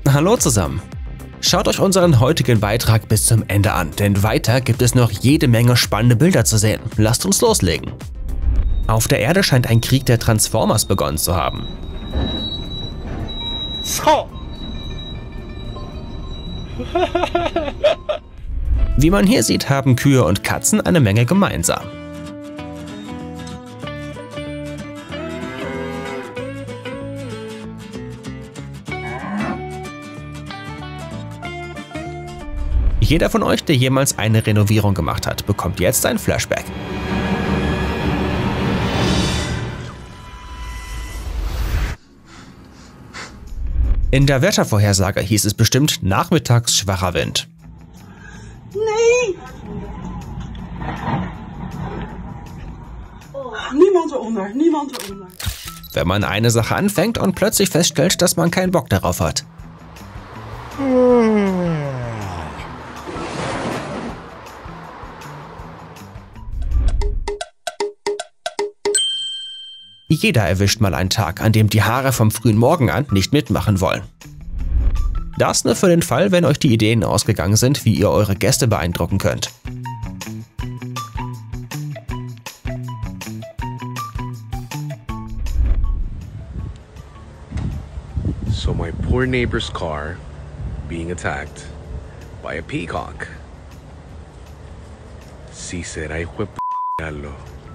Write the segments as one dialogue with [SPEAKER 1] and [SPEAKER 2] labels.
[SPEAKER 1] Hallo zusammen! Schaut euch unseren heutigen Beitrag bis zum Ende an, denn weiter gibt es noch jede Menge spannende Bilder zu sehen. Lasst uns loslegen! Auf der Erde scheint ein Krieg der Transformers begonnen zu haben. Wie man hier sieht, haben Kühe und Katzen eine Menge gemeinsam. Jeder von euch, der jemals eine Renovierung gemacht hat, bekommt jetzt ein Flashback. In der Wettervorhersage hieß es bestimmt nachmittags schwacher Wind.
[SPEAKER 2] Nee! Niemand eronder, niemand eronder.
[SPEAKER 1] Wenn man eine Sache anfängt und plötzlich feststellt, dass man keinen Bock darauf hat. Jeder erwischt mal einen Tag, an dem die Haare vom frühen Morgen an nicht mitmachen wollen. Das nur für den Fall, wenn euch die Ideen ausgegangen sind, wie ihr eure Gäste beeindrucken könnt.
[SPEAKER 3] So my poor neighbor's car being attacked by a peacock. Si será hijo de p***lo.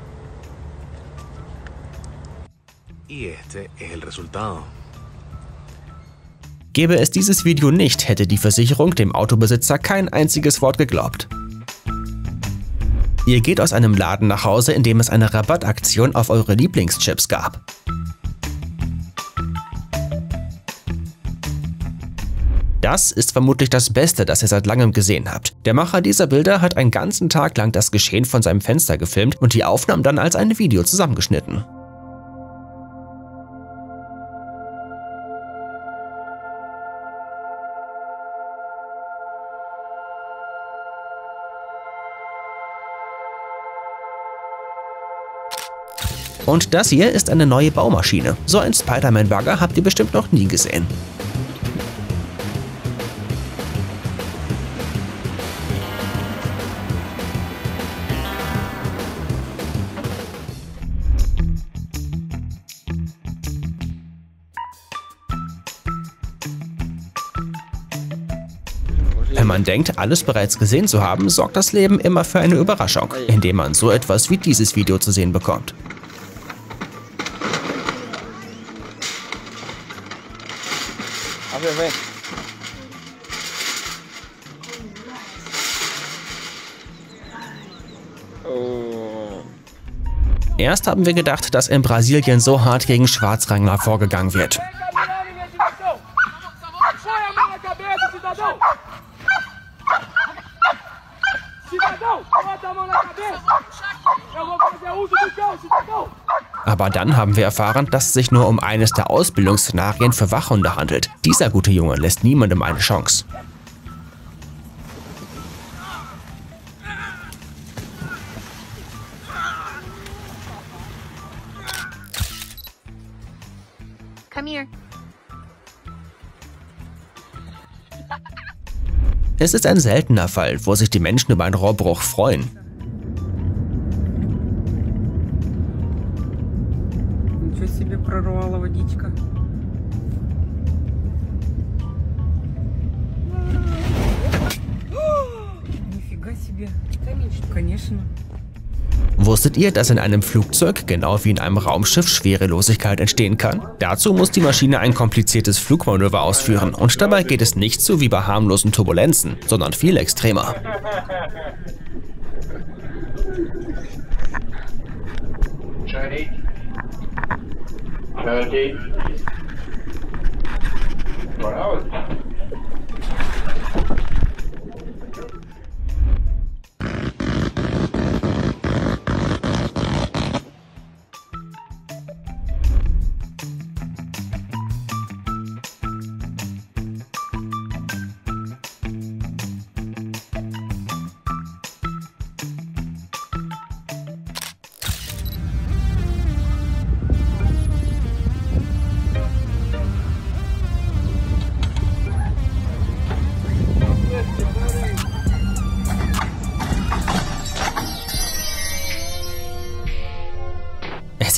[SPEAKER 3] Y este es el resultado.
[SPEAKER 1] Gäbe es dieses Video nicht, hätte die Versicherung dem Autobesitzer kein einziges Wort geglaubt. Ihr geht aus einem Laden nach Hause, in dem es eine Rabattaktion auf eure Lieblingschips gab. Das ist vermutlich das Beste, das ihr seit langem gesehen habt. Der Macher dieser Bilder hat einen ganzen Tag lang das Geschehen von seinem Fenster gefilmt und die Aufnahmen dann als ein Video zusammengeschnitten. Und das hier ist eine neue Baumaschine. So einen Spider-Man-Bagger habt ihr bestimmt noch nie gesehen. Wenn man denkt, alles bereits gesehen zu haben, sorgt das Leben immer für eine Überraschung, indem man so etwas wie dieses Video zu sehen bekommt. Erst haben wir gedacht, dass in Brasilien so hart gegen Schwarzrangler vorgegangen wird. Aber dann haben wir erfahren, dass es sich nur um eines der Ausbildungsszenarien für Wachhunde handelt. Dieser gute Junge lässt niemandem eine Chance.
[SPEAKER 4] Come here.
[SPEAKER 1] Es ist ein seltener Fall, wo sich die Menschen über einen Rohrbruch freuen.
[SPEAKER 2] Ничего себе прорвала водичка. Нифига себе. Конечно.
[SPEAKER 1] Wusstet ihr, dass in einem Flugzeug, genau wie in einem Raumschiff, Schwerelosigkeit entstehen kann? Dazu muss die Maschine ein kompliziertes Flugmanöver ausführen und dabei geht es nicht so wie bei harmlosen Turbulenzen, sondern viel extremer.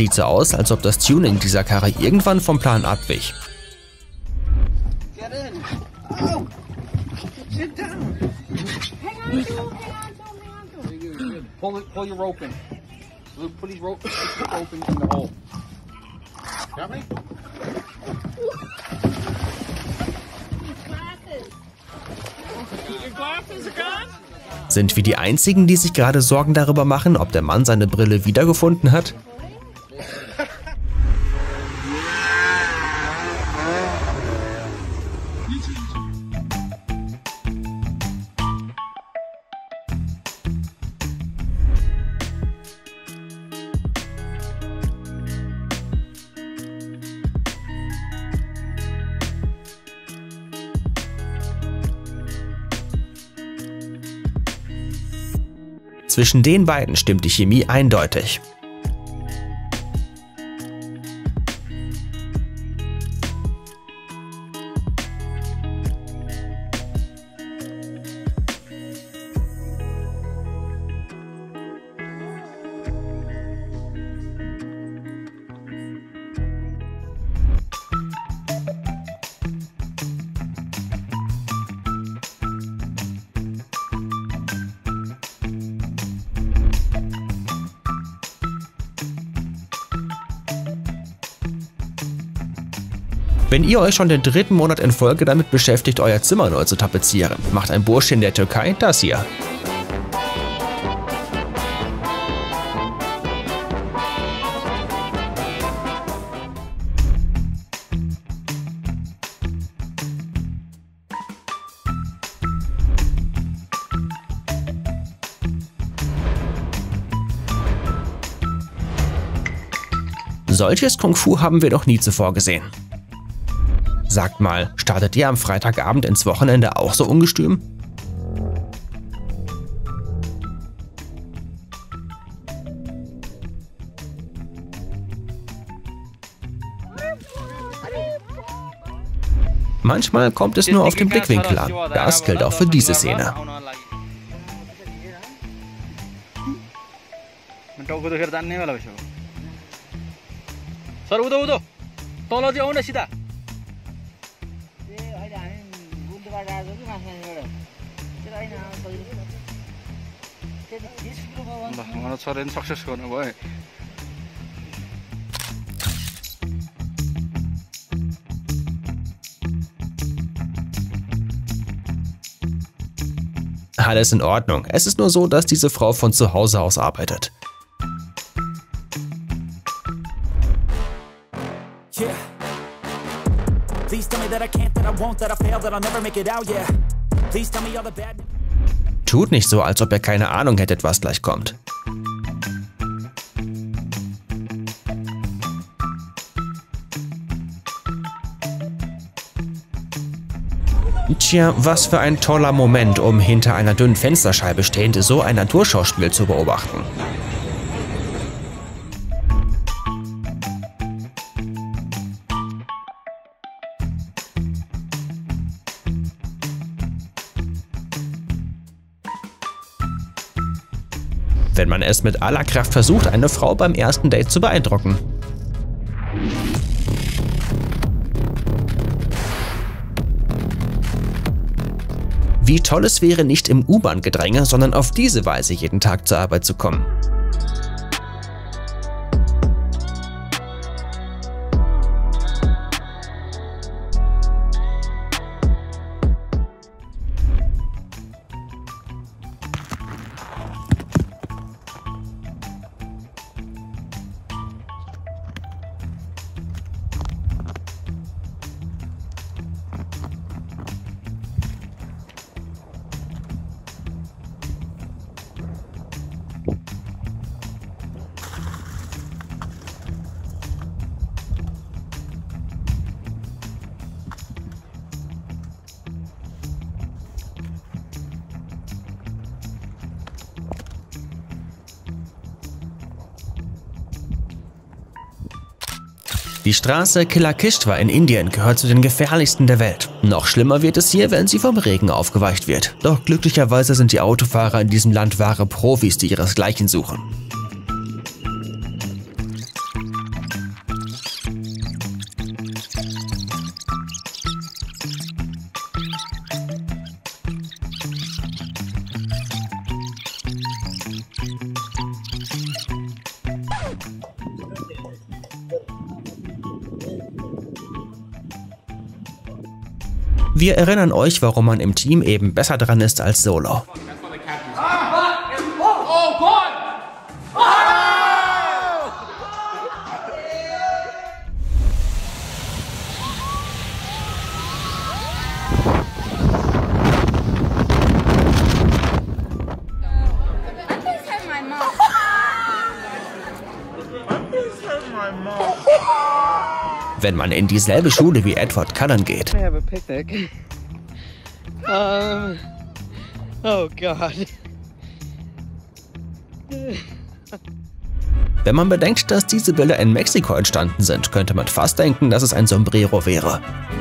[SPEAKER 1] Sieht so aus, als ob das Tuning dieser Karre irgendwann vom Plan abwich.
[SPEAKER 2] Get in. Oh. Sit down.
[SPEAKER 4] Pull your rope in. Luke, put his rope in the hole. Got me?
[SPEAKER 1] Sind wir die Einzigen, die sich gerade Sorgen darüber machen, ob der Mann seine Brille wiedergefunden hat? Zwischen den beiden stimmt die Chemie eindeutig. Wenn ihr euch schon den 3. Monat in Folge damit beschäftigt, euer Zimmer neu zu tapezieren, macht ein Bursche in der Türkei das hier. Solches Kung-Fu haben wir noch nie zuvor gesehen. Sagt mal, startet ihr am Freitagabend ins Wochenende auch so ungestüm? Manchmal kommt es nur auf den Blickwinkel an. Das gilt auch für diese Szene. Alles in Ordnung. Es ist nur so, dass diese Frau von zu Hause aus arbeitet. Tut nicht so, als ob ihr keine Ahnung hättet, was gleich kommt. Tja, was für ein toller Moment, um hinter einer dünnen Fensterscheibe stehend so ein Naturschauspiel zu beobachten. Wenn man es mit aller Kraft versucht, eine Frau beim ersten Date zu beeindrucken. Wie toll es wäre, nicht im U-Bahn-Gedränge, sondern auf diese Weise jeden Tag zur Arbeit zu kommen. Die Straße Kilakishtwa in Indien gehört zu den gefährlichsten der Welt. Noch schlimmer wird es hier, wenn sie vom Regen aufgeweicht wird. Doch glücklicherweise sind die Autofahrer in diesem Land wahre Profis, die ihresgleichen suchen. Wir erinnern euch, warum man im Team eben besser dran ist als solo. Wenn man in dieselbe Schule wie Edward Cullen geht.
[SPEAKER 2] I have a picnic. Oh God.
[SPEAKER 1] Wenn man bedenkt, dass diese Bilder in Mexiko entstanden sind, könnte man fast denken, dass es ein Sombrero wäre.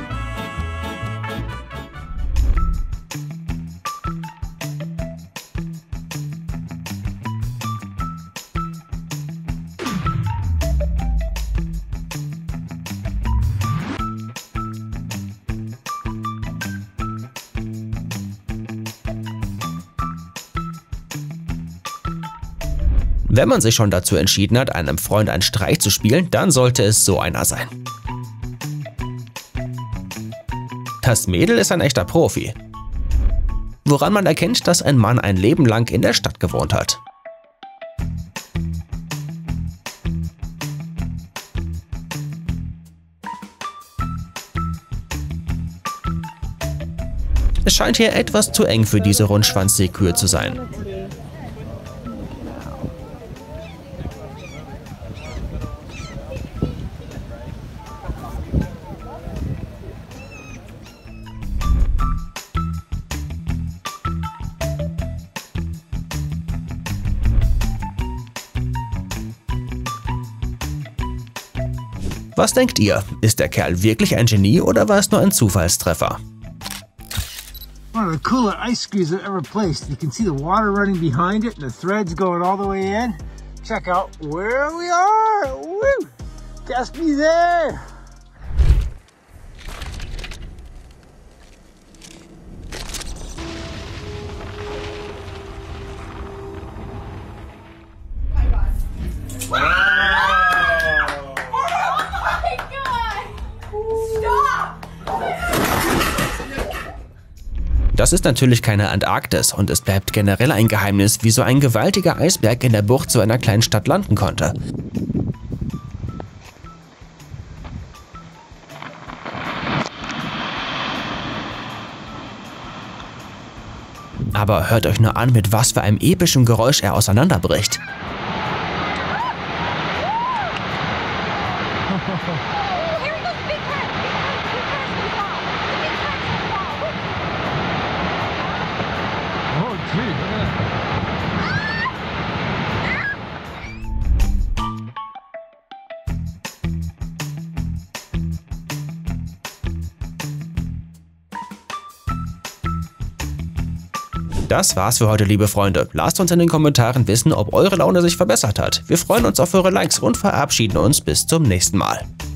[SPEAKER 1] Wenn man sich schon dazu entschieden hat, einem Freund einen Streich zu spielen, dann sollte es so einer sein. Das Mädel ist ein echter Profi. Woran man erkennt, dass ein Mann ein Leben lang in der Stadt gewohnt hat. Es scheint hier etwas zu eng für diese Rundschwanzseekühe zu sein. Was denkt ihr? Ist der Kerl wirklich ein Genie oder war es nur ein Zufallstreffer?
[SPEAKER 5] One of the cooler ice screws I've ever placed. You can see the water running behind it and the threads going all the way in. Check out where we are. Woo! Guess me there.
[SPEAKER 1] Das ist natürlich keine Antarktis und es bleibt generell ein Geheimnis, wie so ein gewaltiger Eisberg in der Bucht so einer kleinen Stadt landen konnte. Aber hört euch nur an, mit was für einem epischen Geräusch er auseinanderbricht. Das war's für heute, liebe Freunde. Lasst uns in den Kommentaren wissen, ob eure Laune sich verbessert hat. Wir freuen uns auf eure Likes und verabschieden uns bis zum nächsten Mal.